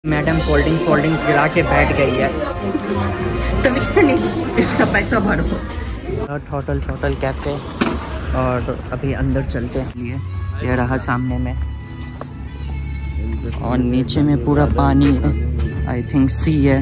Madam cold drinks गिरा के बैठ गई है। तो नहीं, इसका पैसा भर दो। होटल कैफे और अभी अंदर चलते हैं। ये रहा सामने में और नीचे में पूरा पानी है, आई थिंक सी है।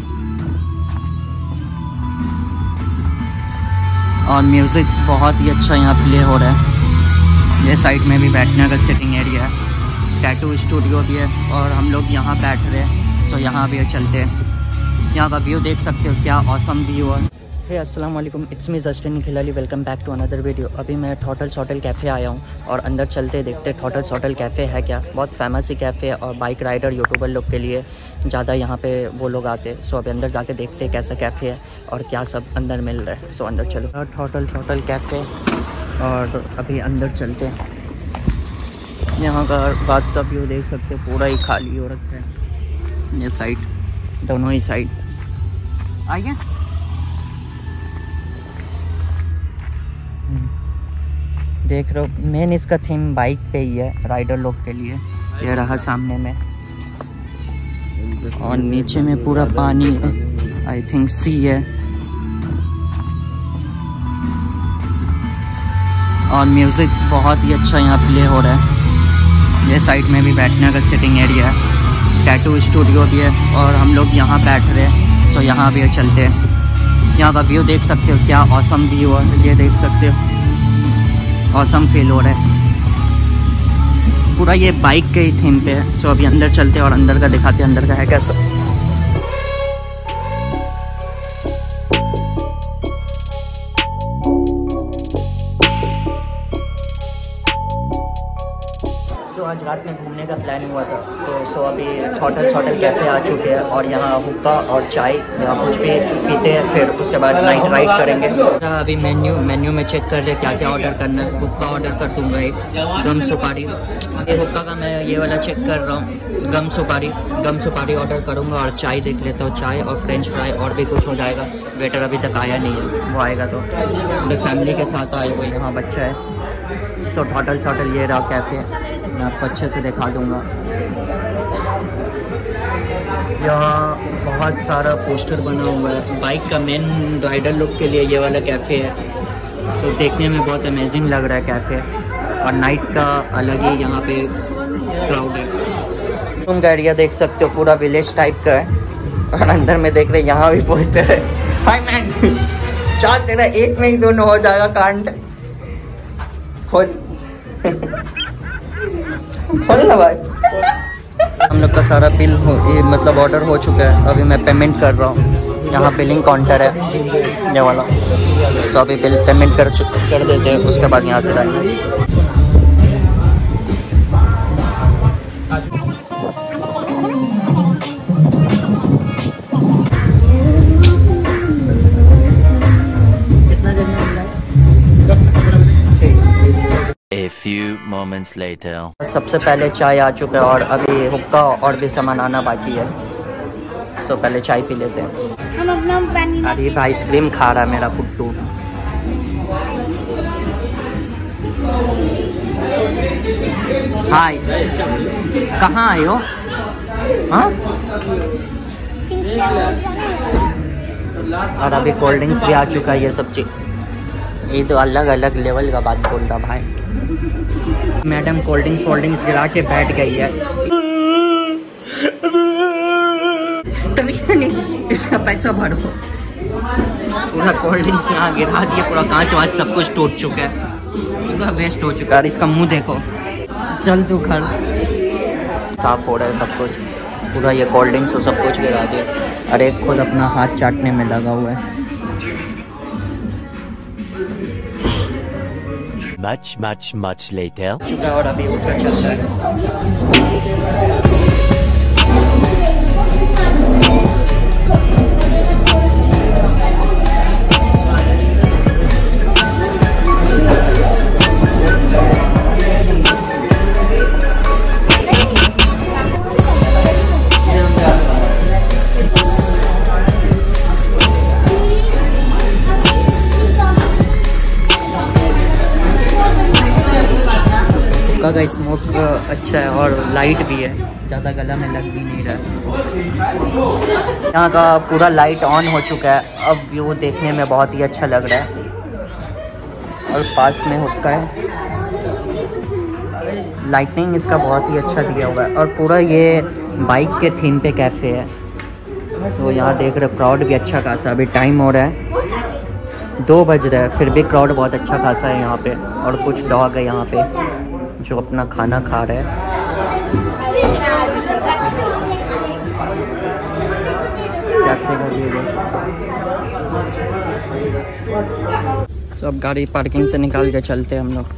और म्यूज़िक बहुत ही अच्छा यहाँ प्ले हो रहा है। ये साइड में भी बैठने का सिटिंग एरिया है, टैटू स्टूडियो भी है और हम लोग यहाँ बैठ रहे हैं। सो यहाँ भी चलते हैं, यहाँ का व्यू देख सकते हो, क्या ऑसम व्यू है। हे अस्सलाम वालेकुम, इट्स मी जस्टिन खिलाली, welcome back to another video. अभी मैं होटल कैफ़े आया हूँ और अंदर चलते देखते होटल कैफ़े है क्या। बहुत फेमस ही कैफ़े है और बाइक राइडर यूट्यूबर लोग के लिए ज़्यादा यहाँ पे वो लोग आते हैं। सो अभी अंदर जाके देखते कैसा कैफ़े है और क्या सब अंदर मिल रहा है। सो अंदर चलो। होटल कैफ़े और अभी अंदर चलते हैं। यहाँ का बात का व्यू देख सकते हो, पूरा ही खाली हो रखा है ये साइड, दोनों ही साइड। आइए देख रहे हो, मेन इसका थीम बाइक पे ही है, राइडर लोग के लिए। ये रहा सामने में और नीचे में पूरा पानी है, आई थिंक सी है। और म्यूज़िक बहुत ही अच्छा यहाँ प्ले हो रहा है। ये साइड में भी बैठने का सिटिंग एरिया है, टैटू स्टूडियो भी है और हम लोग यहाँ बैठ रहे हैं। सो यहाँ भी चलते हैं। यहाँ का व्यू देख सकते हो, क्या ऑसम व्यू है, ये देख सकते हो, ऑसम फील हो रहा है। पूरा ये बाइक के ही थीम पे है। सो अभी अंदर चलते हैं और अंदर का दिखाते हैं अंदर का है कैसा। आज रात में घूमने का प्लान हुआ था, तो अभी होटल कैफ़े आ चुके हैं और यहाँ हुक्का और चाय या कुछ भी पीते हैं, फिर उसके बाद नाइट राइड करेंगे। अभी मेन्यू में चेक कर रहे क्या क्या ऑर्डर करना है। हुक्का ऑर्डर कर दूँगा एक गम सुपारी। ये हुक्का का मैं ये वाला चेक कर रहा हूँ, गम सुपारी ऑर्डर करूँगा और चाय देख लेता हूँ, चाय और फ्रेंच फ्राई और भी कुछ हो जाएगा। वेटर अभी तक आया नहीं है, वो आएगा तो पूरे फैमिली के साथ आए हुए, यहाँ बच्चा है। तो होटल ये रहा कैफ़े, मैं आपको अच्छे से दिखा दूंगा। यहाँ बहुत सारा पोस्टर बना हुआ है बाइक का, मेन राइडर लोग के लिए ये वाला कैफ़े है। सो देखने में बहुत अमेजिंग लग रहा है कैफ़े और नाइट का अलग ही यहाँ पे क्राउड है। तुम का एरिया देख सकते हो, पूरा विलेज टाइप का है और अंदर में देख रहे यहाँ भी पोस्टर है। हाय मैन, चार तेरा एक में ही दोनों हो जाएगा कांड। खोल ना भाई। हम लोग का सारा बिल मतलब ऑर्डर हो चुका है। अभी मैं पेमेंट कर रहा हूँ, यहाँ बिलिंग काउंटर है ये वाला। सो अभी बिल पेमेंट कर देते हैं, उसके बाद यहाँ से जाएंगे। A few moments later. सबसे पहले चाय आ चुका है और अभी हुक्का और भी सामान आना बाकी है। सो पहले चाय पी लेते हैं। हम अपना अरे भाई आइसक्रीम खा रहा है मेरा पुट्टू। हाय, कहाँ आए हो? हाँ? और अभी कोल्ड ड्रिंक्स भी आ चुका है, ये सब चीज। ये तो अलग अलग लेवल का बात बोल रहा भाई। मैडम कोल्ड ड्रिंक्स गिरा के बैठ गई है। तो नहीं, इसका पैसा भर दो। पूरा कोल्ड ड्रिंक्स यहाँ गिरा दिए, पूरा कांच वाँच सब कुछ टूट चुका है, पूरा वेस्ट हो चुका है। और इसका मुंह देखो, चल तू घर। साफ हो रहा है सब कुछ, पूरा ये कोल्ड ड्रिंक्स हो सब कुछ गिरा दिया। अरे खुद अपना हाथ चाटने में लगा हुआ है। Much later. चुका और अभी ऊपर चल रहा है। का स्मोक अच्छा है और लाइट भी है, ज़्यादा गला में लग भी नहीं रहा है। यहाँ का पूरा लाइट ऑन हो चुका है, अब व्यू देखने में बहुत ही अच्छा लग रहा है। और पास में हुक्का है, लाइटनिंग इसका बहुत ही अच्छा दिया हुआ है। और पूरा ये बाइक के थीम पे कैफ़े है। तो यहाँ देख रहे क्राउड भी अच्छा खासा, अभी टाइम हो रहा है 2 बज रहा है, फिर भी क्राउड बहुत अच्छा खासा है यहाँ पे। और कुछ डॉग है यहाँ पे जो अपना खाना खा रहे हैं। तो अब गाड़ी पार्किंग से निकाल के चलते हैं हम लोग।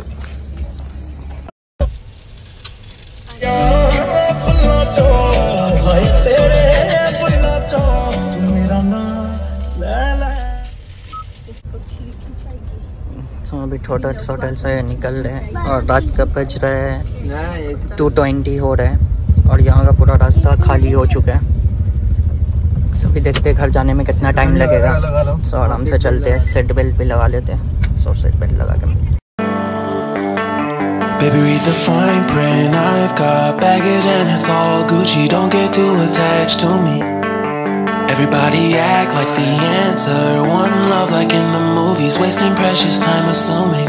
तो अभी होटल से निकल रहे हैं और रात का बज रहा है 2:20 हो रहा है और यहाँ का पूरा रास्ता खाली हो चुका है। सो अभी देखते हैं घर जाने में कितना टाइम लगेगा। सो आराम से चलते हैं, सीट बेल्ट भी लगा लेते हैं। सो सीट बेल्ट लगा के Baby, read the fine print. I've got baggage and it's all Gucci. Don't get too attached to me. Everybody act like the answer. One love like in the movies. Wasting precious time assuming.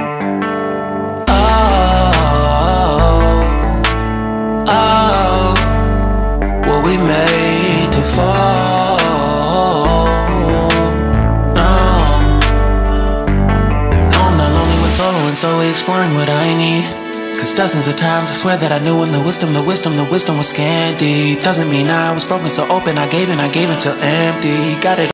Oh, were we made to fall? No, I'm not lonely when solo and solely exploring what I need. Cause dozens of times I swear that I knew when the wisdom was scanty. Doesn't mean I was broken so open, I gave until empty. Got it